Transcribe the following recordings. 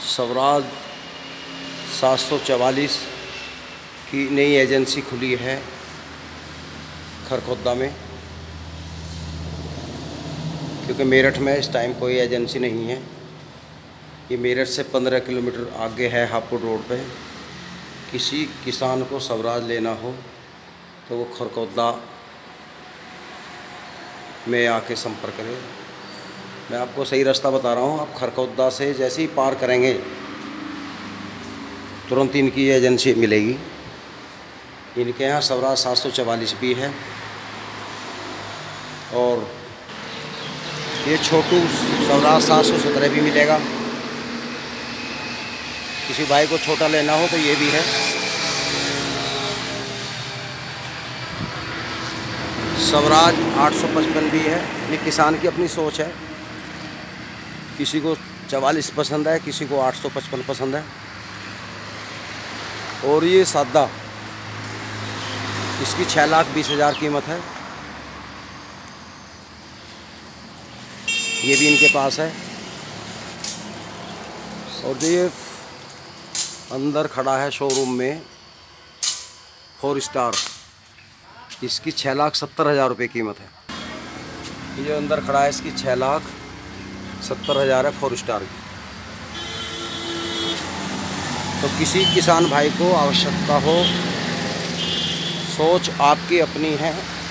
स्वराज 744 की नई एजेंसी खुली है खरखोदा में, क्योंकि मेरठ में इस टाइम कोई एजेंसी नहीं है। ये मेरठ से 15 किलोमीटर आगे है हापुड़ रोड पे। किसी किसान को स्वराज लेना हो तो वो खरखोदा में आके संपर्क करें। मैं आपको सही रास्ता बता रहा हूँ। आप खरखोदा से जैसे ही पार करेंगे तुरंत इनकी एजेंसी मिलेगी। इनके यहाँ स्वराज 744 भी है और ये छोटू स्वराज 717 भी मिलेगा। किसी भाई को छोटा लेना हो तो ये भी है। स्वराज 855 भी है। ये किसान की अपनी सोच है, किसी को 44 पसंद है, किसी को 855 पसंद है। और ये सादा, इसकी 6,20,000 कीमत है। ये भी इनके पास है। और ये अंदर खड़ा है शोरूम में 4 स्टार, इसकी 6,70,000 रुपये कीमत है। ये अंदर खड़ा है, इसकी 6,70,000 है 4 स्टार की। तो किसी किसान भाई को आवश्यकता हो, सोच आपकी अपनी है।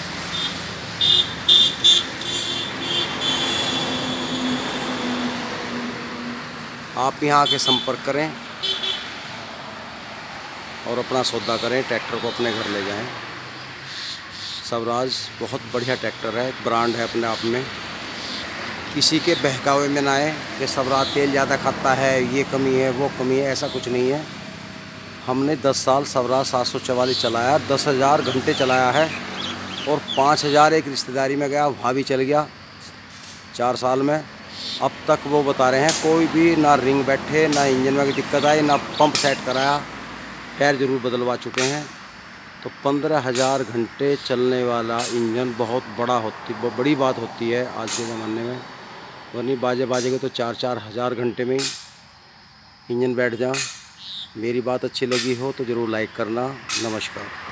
आप यहाँ आके संपर्क करें और अपना सौदा करें, ट्रैक्टर को अपने घर ले जाएं। स्वराज बहुत बढ़िया ट्रैक्टर है, ब्रांड है अपने आप में। किसी के बहकावे में ना आए कि स्वराज तेल ज़्यादा खाता है, ये कमी है, वो कमी है, ऐसा कुछ नहीं है। हमने 10 साल स्वराज 744 चलाया, 10,000 घंटे चलाया है और 5,000 एक रिश्तेदारी में गया, वहाँ भी चल गया 4 साल में। अब तक वो बता रहे हैं कोई भी ना रिंग बैठे, ना इंजन में दिक्कत आई, ना पंप सेट कराया। टायर ज़रूर बदलवा चुके हैं। तो 15,000 घंटे चलने वाला इंजन बहुत बड़ी बात होती है आज के ज़माने में। वरनी बाजेंगे तो 4-4 हज़ार घंटे में ही इंजन बैठ जा। मेरी बात अच्छी लगी हो तो ज़रूर लाइक करना। नमस्कार।